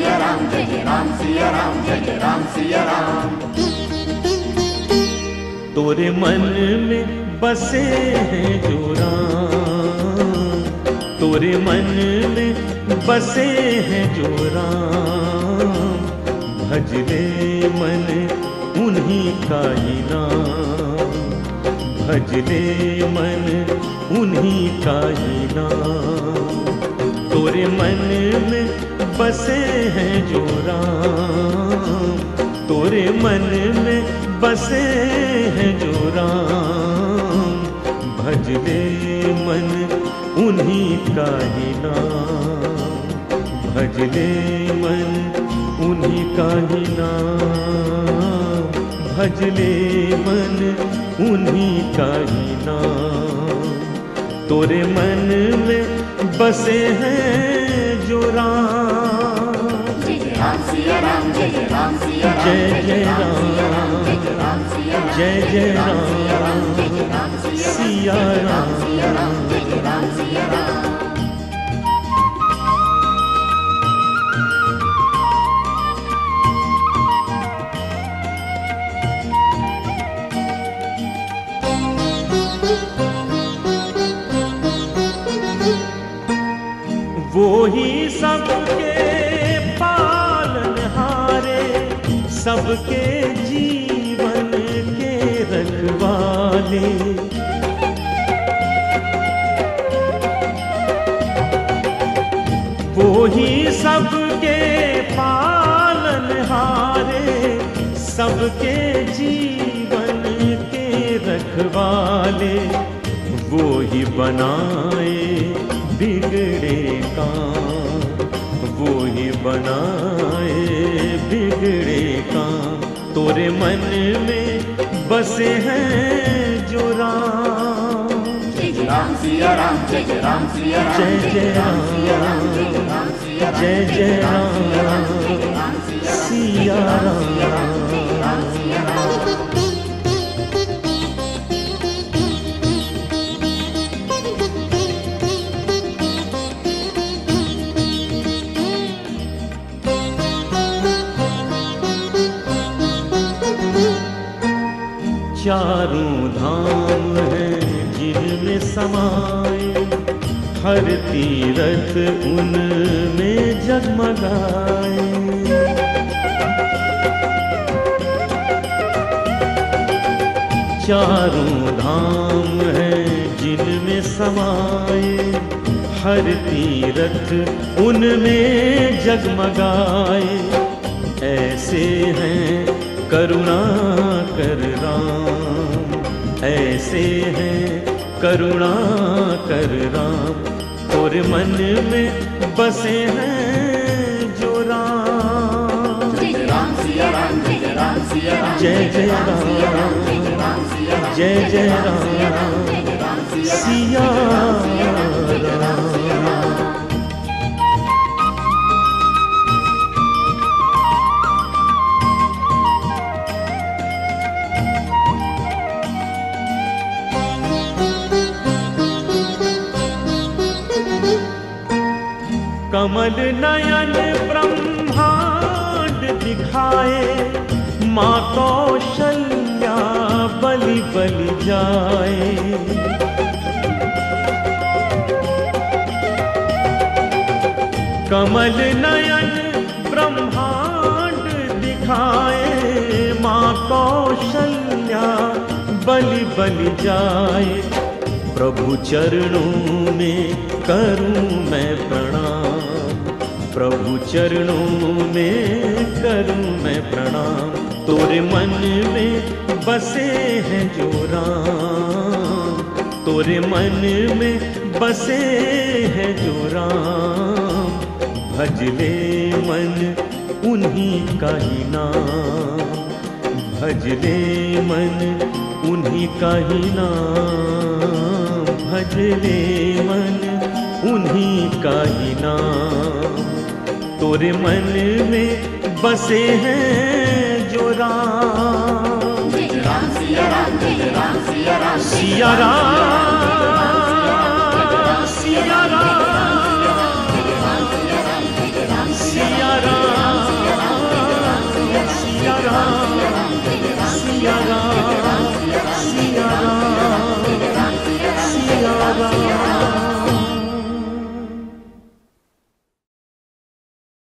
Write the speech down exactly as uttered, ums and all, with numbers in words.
सिया राम, जय जय राम सिया राम, जय जय राम सिया राम। तोरे मन में बसे हैं जो राम, तोरे मन में बसे हैं जो राम, भज ले मन उन्हीं का ही नाम, भज ले मन उन्हीं का ही नाम। तोरे मन में बसे हैं जो राम, तोरे मन में बसे हैं जो राम, भज ले मन उन्हीं का ही नाम, भज ले मन उन्हीं का ही नाम, भज ले मन उन्हीं का ही नाम। तोरे मन में बसे हैं जो राम, जय जय राम सिया राम, जय जय राम सिया राम, जय जय राम, जय जय राम सिया राम। वो ही सबके पालनहारे, सबके जीवन के रखवाले, वो ही सबके पालनहारे, सबके जीवन के रखवाले, वो ही बनाए बिगड़े काम, वो ही बनाए बिगड़े काम। तोरे मन में बसे हैं जो राम, जय जय राम सिया राम, जय जय राम सिया राम, जय जय राम, जय जय राम सिया राम। चारों धाम हैं जिनमें समाए, हर तीरथ उनमें जगमगाए। चारों धाम हैं जिनमें समाए, हर तीरथ उनमें जगमगाए। ऐसे हैं करुणा कर राम, ऐसे हैं करुणा कर राम। तोरे मन में बसे हैं जो राम, जय जय राम सिया राम, जय जय राम सिया राम, जय जय राम, जय जय राम सिया राम। कमल नयन ब्रह्मांड दिखाए, माँ कौशल्या बलि बलि जाए। कमल नयन ब्रह्मांड दिखाए, माँ कौशल्या बलि बलि जाए। प्रभु चरणों में करूं मैं प्रणाम, प्रभु चरणों में करूं मैं प्रणाम। तोरे मन में बसे हैं जो राम, तोरे मन में बसे हैं जो राम। भज ले मन उन्हीं का ही नाम, भज ले मन उन्हीं का ही नाम, भज ले मन उन्हीं का ही नाम। तोरे मन में बसे हैं जो राम, जय जय राम सिया राम, जय जय राम सिया राम, सिया राम।